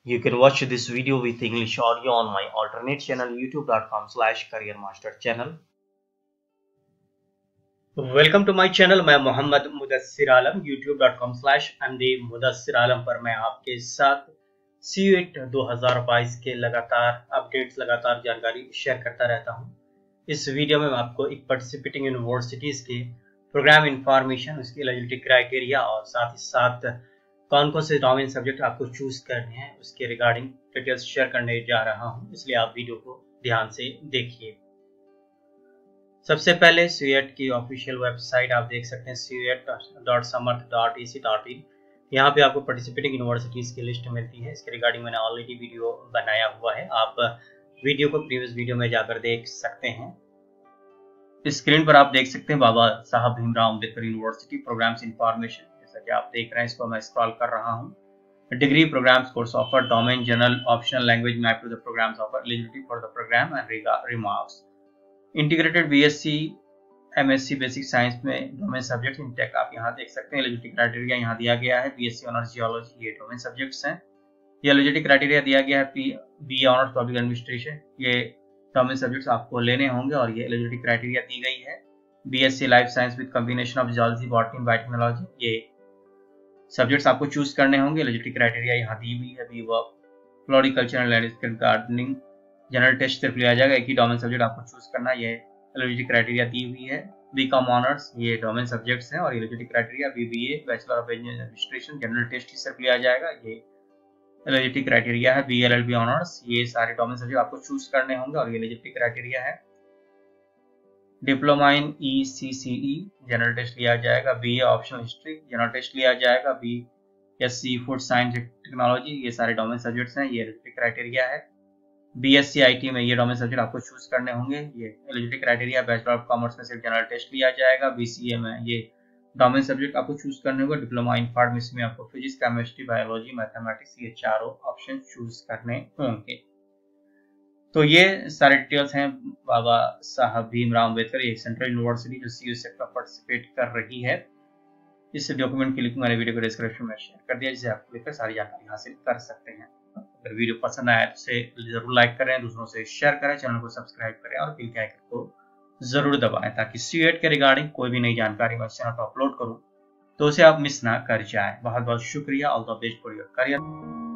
You can watch this video with English audio on my alternate channel youtube.com/careermaster channel. Welcome to my channel. मैं मोहम्मद मुदस्सिर आलम youtube.com/md Mudassir आलम पर मैं आपके साथ CUET 2022 के लगातार अपडेट्स, लगातार जानकारी शेयर करता रहता हूं। इस वीडियो में मैं आपको एक पार्टिसिपेटिंग यूनिवर्सिटीज के प्रोग्राम इंफॉर्मेशन, उसकी एलिजिबिलिटी क्राइटेरिया और साथ ही साथ कौन कौन से डोमेन सब्जेक्ट आपको चूज करने हैं उसके रिगार्डिंग डिटेल्स शेयर करने जा रहा हूं, इसलिए आप वीडियो को ध्यान से देखिए। सबसे पहले CUET की ऑफिशियल वेबसाइट आप देख सकते हैं cuet.samarth.ac.in। यहाँ पे आपको पार्टिसिपेटिंग यूनिवर्सिटीज की लिस्ट मिलती है। इसके रिगार्डिंग मैंने ऑलरेडी वीडियो बनाया हुआ है, आप वीडियो को प्रीवियस वीडियो में जाकर देख सकते हैं। स्क्रीन पर आप देख सकते हैं Baba Saheb Bhimrao Ambedkar university programs information, जैसा कि आप देख रहे हैं। इसको मैं स्क्रॉल कर रहा हूँ। Degree programs course offer, domain general, optional language map to the programs offer, eligibility for the program and remarks. Integrated BSc MSc basic science में डोमेन सब्जेक्ट इंटेक आप यहाँ देख सकते हैं। एलिजिबिलिटी क्राइटेरिया यहाँ दिया गया है। BSc ऑनर्स जियोलॉजी, ये डोमेन सब्जेक्ट्स हैं। ये एलिजिबिलिटी क्राइटेरिया दिया गया है। BA ऑनर्स पब्लिक एडमिनिस्ट्रेशन, ये डोमेन सब्जेक्ट्स आपको लेने होंगे और ये एलिजिबिलिटी क्राइटेरिया दी गई है। BSc life science with combination of geology, botany, biotechnology, ये सब्जेक्ट्स आपको चूज करने होंगे। एलिजिबिलिटी क्राइटेरिया यहाँ दी हुई है। Floriculture and landscape gardening general test सिर्फ लिया जाएगा, एक ही डोमेन सब्जेक्ट आपको चूज करना है। ये एलिजिबिलिटी क्राइटेरिया दी हुई है। BCom ऑनर्स, ये डोमेन सब्जेक्ट्स हैं और eligibility criteria BBA bachelor of administration general test ही सिर्फ लिया जाएगा, ये एलिजिबिलिटी क्राइटेरिया है। BLLB ऑनर्स, ये सारे डोमेन सब्जेक्ट आपको चूज करने होंगे और ये एलिजिबिलिटी क्राइटेरिया है। Diploma in ECCE general test लिया जाएगा। BA optional history general test लिया जाएगा। BSc फूड साइंस टेक्नोलॉजी, ये सारे डोमेन सब्जेक्ट्स हैं, ये एलिजिबिलिटी क्राइटेरिया है। BSc IT में ये डोमेन सब्जेक्ट आपको चूज करने होंगे, ये eligibility criteria. Bachelor of commerce में सिर्फ जनरल टेस्ट लिया जाएगा। BCA में ये डोमेन सब्जेक्ट आपको चूज करने होंगे। डिप्लोमा इन फार्मेसी में आपको फिजिक्स, केमिस्ट्री, बायोलॉजी, मैथमेटिक्स, ये चारों ऑप्शन चूज करने होंगे। तो ये सारे डिटेल्स हैं बाबा साहब भीमराव अम्बेडकर, ये सेंट्रल यूनिवर्सिटी जो CUET में पार्टिसिपेट कर रही है। इस डॉक्यूमेंट की लिंक मैंने वीडियो को डिस्क्रिप्शन में शेयर कर दिया, जिसे आप लेकर सारी जानकारी हासिल कर सकते हैं। अगर वीडियो पसंद आया तो इसे जरूर लाइक करें, दूसरों से शेयर करें, चैनल को सब्सक्राइब करें और बेल के आइकन को जरूर दबाएं ताकि CUET के रिगार्डिंग कोई भी नई जानकारी मैं चैनल पर अपलोड करूं तो उसे आप मिस ना कर जाएं। बहुत बहुत शुक्रिया। All the best for your career.